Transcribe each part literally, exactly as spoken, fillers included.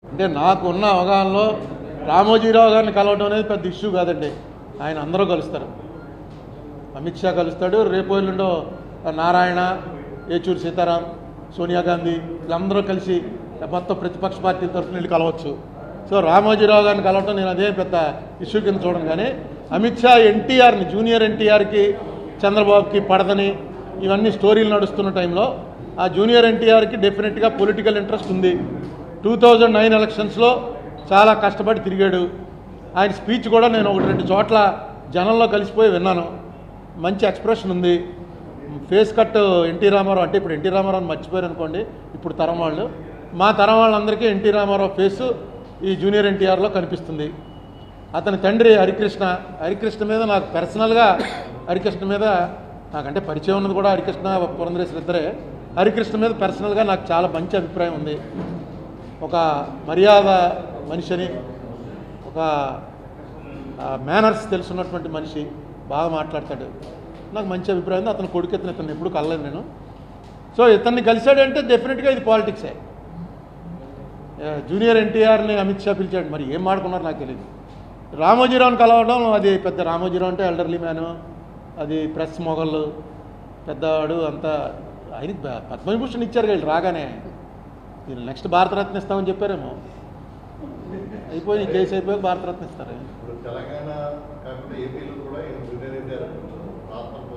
అంటే నాకున్న అవగాహనలో రామోజీరావు గారిని కలవడం అనేది పెద్ద ఇష్యూ కాదండి. ఆయన అందరూ కలుస్తారు. అమిత్ షా కలుస్తాడు. రేపు ఎల్లుండో నారాయణ, ఏచూరి సీతారాం, సోనియా గాంధీ వీళ్ళందరూ కలిసి మొత్తం ప్రతిపక్ష పార్టీల తరఫున వెళ్ళి కలవచ్చు. సో రామోజీరావు గారిని కలవటం నేను అదే పెద్ద ఇష్యూ కింద చూడను. కానీ అమిత్ షా ఎన్టీఆర్ని, జూనియర్ ఎన్టీఆర్కి చంద్రబాబుకి పడదని ఇవన్నీ స్టోరీలు నడుస్తున్న టైంలో ఆ జూనియర్ ఎన్టీఆర్కి డెఫినెట్గా పొలిటికల్ ఇంట్రెస్ట్ ఉంది. టూ థౌజండ్ నైన్ ఎలక్షన్స్లో చాలా కష్టపడి తిరిగాడు. ఆయన స్పీచ్ కూడా నేను ఒకటి రెండు చోట్ల జనంలో కలిసిపోయి విన్నాను. మంచి ఎక్స్ప్రెషన్ ఉంది. ఫేస్ కట్ ఎన్టీ రామారావు అంటే ఇప్పుడు ఎన్టీ రామారావుని మర్చిపోయారు అనుకోండి ఇప్పుడు తరం వాళ్ళు. మా తరం వాళ్ళందరికీ ఎన్టీ రామారావు ఫేసు ఈ జూనియర్ ఎన్టీఆర్లో కనిపిస్తుంది. అతని తండ్రి హరికృష్ణ హరికృష్ణ మీద నాకు పర్సనల్గా హరికృష్ణ మీద నాకంటే పరిచయం ఉన్నది కూడా హరికృష్ణ పురంధరేశ్వరి ఇద్దరే. హరికృష్ణ మీద పర్సనల్గా నాకు చాలా మంచి అభిప్రాయం ఉంది. ఒక మర్యాద మనిషిని, ఒక మేనర్స్ తెలుసున్నటువంటి మనిషి, బాగా మాట్లాడతాడు. నాకు మంచి అభిప్రాయం ఉంది. అతను కొడుకు ఎత్తున ఇతను ఎప్పుడు కలలేదు నేను. సో ఇతన్ని కలిశాడంటే డెఫినెట్గా ఇది పాలిటిక్సే. జూనియర్ ఎన్టీఆర్ని అమిత్ షా పిలిచాడు. మరి ఏం మాడుకున్నారో నాకు తెలియదు. రామోజీరావుని కలవడం అది పెద్ద, రామోజీరావు అంటే ఎల్డర్లీ మ్యాను, అది ప్రెస్ మొగళ్ళు పెద్దవాడు అంతా. ఆయనకి పద్మవిభూషణ్ ఇచ్చారు వీళ్ళు రాగానే. వీళ్ళు నెక్స్ట్ భారతరత్న ఇస్తామని చెప్పారేమో. అయిపోయి కేసు అయిపోయి భారతరత్న ఇస్తారు.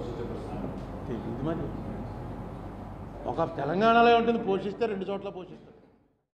ఇది మరి ఒక తెలంగాణలో ఉంటుంది, పోషిస్తే రెండు చోట్ల పోషిస్తారు.